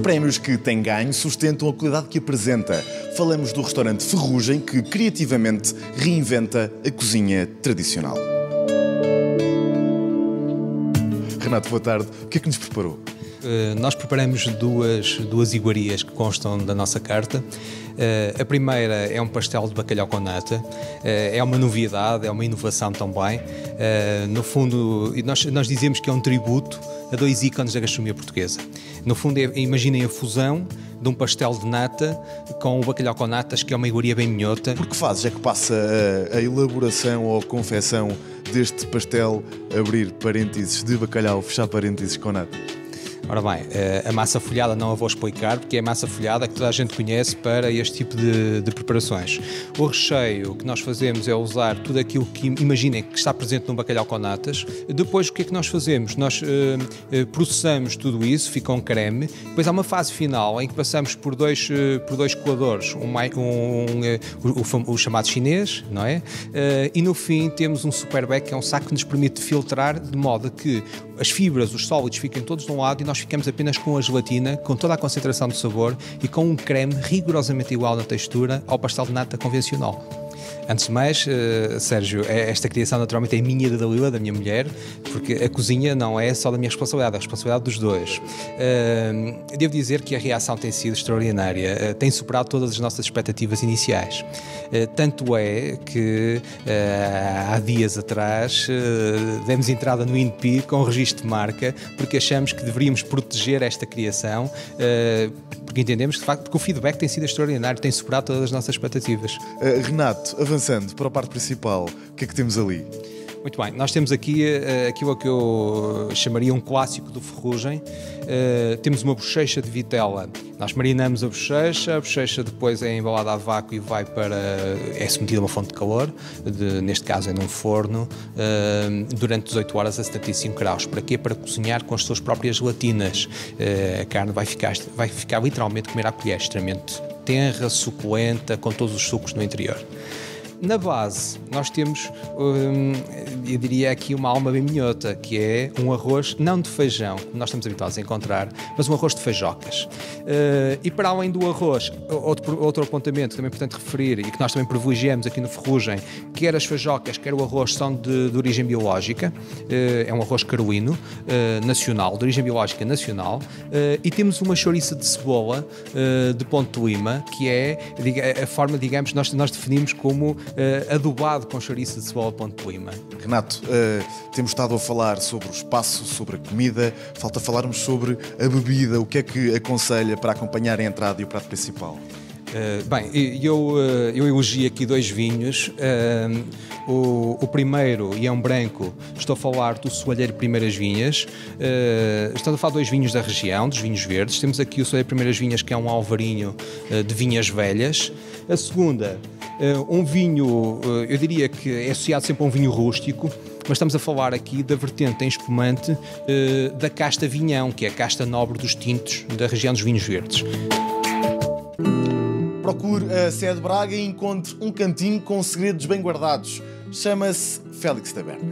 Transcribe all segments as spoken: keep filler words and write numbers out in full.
prémios que tem ganho sustentam a qualidade que apresenta. Falamos do restaurante Ferrugem, que criativamente reinventa a cozinha tradicional. Renato, boa tarde. O que é que nos preparou? Uh, nós preparamos duas, duas iguarias que constam da nossa carta. Uh, a primeira é um pastel de bacalhau com nata. Uh, é uma novidade, é uma inovação também. Uh, no fundo, nós, nós dizemos que é um tributo a dois ícones da gastronomia portuguesa. No fundo, é, imaginem a fusão de um pastel de nata com o bacalhau com natas, que é uma iguaria bem minhota. Por que fazes é que passa a, a elaboração ou a confecção deste pastel, abrir parênteses, de bacalhau, fechar parênteses, com nata? Ora bem, a massa folhada não a vou explicar, porque é a massa folhada que toda a gente conhece para este tipo de, de preparações. O recheio que nós fazemos é usar tudo aquilo que imaginem que está presente num bacalhau com natas. Depois, o que é que nós fazemos? Nós uh, processamos tudo isso, fica um creme. Depois há uma fase final em que passamos por dois, uh, por dois coadores, um, um, uh, o, o, o chamado chinês, não é? Uh, e no fim temos um super bag, que é um saco que nos permite filtrar de modo que as fibras, os sólidos fiquem todos de um lado e nós ficamos apenas com a gelatina, com toda a concentração de sabor e com um creme rigorosamente igual na textura ao pastel de nata convencional. Antes de mais, uh, Sérgio, esta criação naturalmente é minha e da Dalila, da minha mulher, porque a cozinha não é só da minha responsabilidade, é a responsabilidade dos dois. Uh, devo dizer que a reação tem sido extraordinária, uh, tem superado todas as nossas expectativas iniciais. Uh, tanto é que uh, há dias atrás uh, demos entrada no I N P I com o registro de marca, porque achamos que deveríamos proteger esta criação, uh, porque entendemos que de facto porque o feedback tem sido extraordinário, tem superado todas as nossas expectativas. Uh, Renato, avançando para a parte principal, o que é que temos ali? Muito bem, nós temos aqui uh, aquilo que eu chamaria um clássico do Ferrugem. Uh, temos uma bochecha de vitela. Nós marinamos a bochecha, a bochecha depois é embalada a vácuo e vai para... é submetida a uma fonte de calor, de, neste caso é num forno, uh, durante dezoito horas a setenta e cinco graus. Para quê? Para cozinhar com as suas próprias gelatinas. Uh, a carne vai ficar, vai ficar literalmente comer à colher, extremamente tenra, suculenta, com todos os sucos no interior. Na base, nós temos, hum, eu diria aqui, uma alma bem minhota, que é um arroz, não de feijão, como nós estamos habituados a encontrar, mas um arroz de feijocas. Uh, e para além do arroz, outro, outro apontamento que também é importante referir e que nós também privilegiamos aqui no Ferrugem, quer as feijocas, quer o arroz são de, de origem biológica, uh, é um arroz carolino, uh, nacional, de origem biológica nacional, uh, e temos uma chouriça de cebola uh, de Ponte de Lima, que é a forma, digamos, nós, nós definimos como Uh, adubado com chouriça de cebola Ponte de Lima. Renato, uh, temos estado a falar sobre o espaço, sobre a comida, falta falarmos sobre a bebida. O que é que aconselha para acompanhar a entrada e o prato principal? Uh, bem, eu, eu elogio aqui dois vinhos. Uh, o, o primeiro, e é um branco, estou a falar do Soalheiro Primeiras Vinhas. Uh, estou a falar de dois vinhos da região, dos vinhos verdes. Temos aqui o Soalheiro Primeiras Vinhas, que é um alvarinho uh, de vinhas velhas. A segunda, uh, um vinho, uh, eu diria que é associado sempre a um vinho rústico, mas estamos a falar aqui da vertente em espumante uh, da casta vinhão, que é a casta nobre dos tintos da região dos vinhos verdes. Procure a sede de Braga e encontre um cantinho com segredos bem guardados. Chama-se Félix Taberna.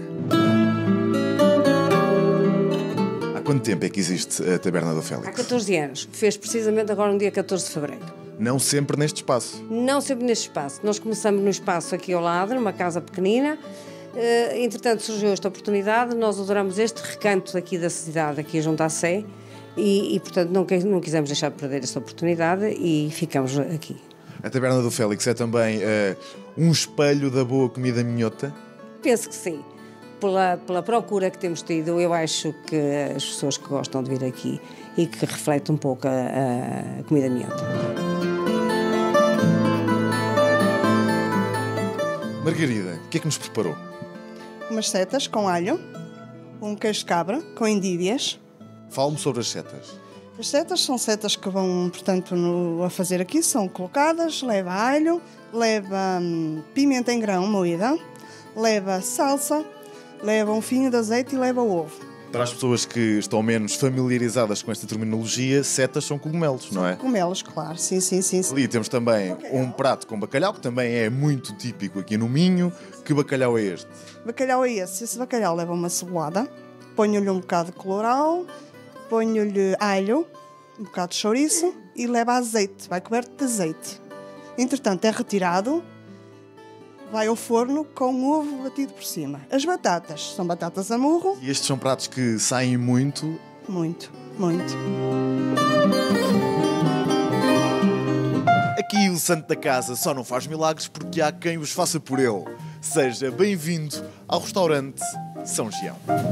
Há quanto tempo é que existe a Taberna do Félix? Há catorze anos. Fez precisamente agora no dia catorze de fevereiro. Não sempre neste espaço? Não sempre neste espaço. Nós começamos no espaço aqui ao lado, numa casa pequenina. Uh, entretanto surgiu esta oportunidade, nós adoramos este recanto aqui da cidade, aqui junto à Sé, e, e portanto não, não quisemos deixar de perder esta oportunidade e ficamos aqui. A Taberna do Félix é também uh, um espelho da boa comida minhota? Penso que sim. Pela, pela procura que temos tido, eu acho que as pessoas que gostam de vir aqui e que refletem um pouco a, a comida minhota. Margarida, o que é que nos preparou? Umas setas com alho, um queijo de cabra com endívias. Fale-me sobre as setas. As setas são setas que vão, portanto, no, a fazer aqui, são colocadas, leva alho, leva hum, pimenta em grão moída, leva salsa, leva um fio de azeite e leva ovo. Para as pessoas que estão menos familiarizadas com esta terminologia, setas são cogumelos, não é? Cogumelos, claro, sim, sim, sim. sim. Ali temos também bacalhau. Um prato com bacalhau, que também é muito típico aqui no Minho. Que bacalhau é este? Bacalhau é esse. Esse bacalhau leva uma cebolada, ponho-lhe um bocado de colorau, ponho-lhe alho, um bocado de chouriço e leva azeite, vai coberto de azeite. Entretanto, é retirado, vai ao forno com ovo batido por cima. As batatas são batatas a murro. E estes são pratos que saem muito? Muito, muito. Aqui o santo da casa só não faz milagres porque há quem os faça por ele. Seja bem-vindo ao restaurante São Gião.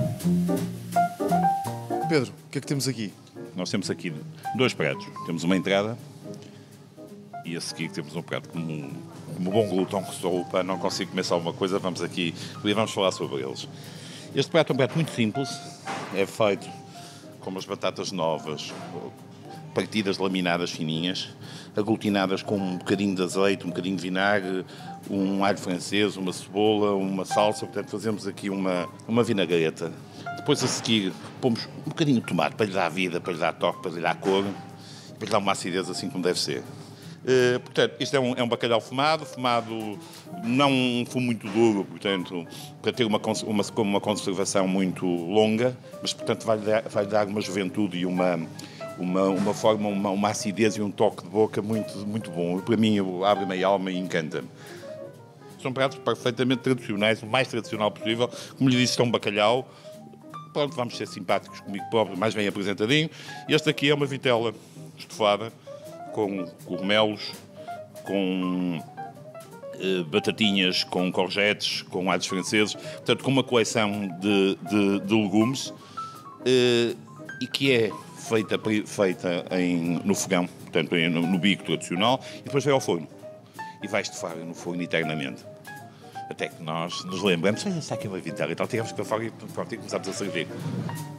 Pedro, o que é que temos aqui? Nós temos aqui dois pratos. Temos uma entrada e a seguir temos um prato como um, como bom glutão que sou, para não consigo comer só uma coisa, vamos aqui e vamos falar sobre eles. Este prato é um prato muito simples, é feito com umas batatas novas, partidas, laminadas fininhas, aglutinadas com um bocadinho de azeite, um bocadinho de vinagre, um alho francês, uma cebola, uma salsa, portanto fazemos aqui uma, uma vinagreta. Depois a seguir pomos um bocadinho de tomate para lhe dar vida, para lhe dar toque, para lhe dar cor, para lhe dar uma acidez assim como deve ser. Uh, portanto, isto é um, é um bacalhau fumado, fumado não um fumo muito duro, portanto, para ter uma, uma, uma conservação muito longa, mas portanto vai-lhe dar, vai dar uma juventude e uma, uma, uma forma, uma, uma acidez e um toque de boca muito, muito bom. Para mim, abre-me a alma e encanta-me. São pratos perfeitamente tradicionais, o mais tradicional possível. Como lhe disse, isto é um bacalhau. Pronto, vamos ser simpáticos comigo, pobre, mais bem apresentadinho. Este aqui é uma vitela estofada, com cogumelos, com eh, batatinhas, com courgettes, com alhos franceses, portanto com uma coleção de, de, de legumes eh, e que é feita, feita em, no fogão, portanto no, no bico tradicional, e depois vai ao forno e vai estufar no forno eternamente. Até que nós nos lembramos, olha, está aqui uma vitela e tal, tiramos para fora e, pronto, e começamos a servir.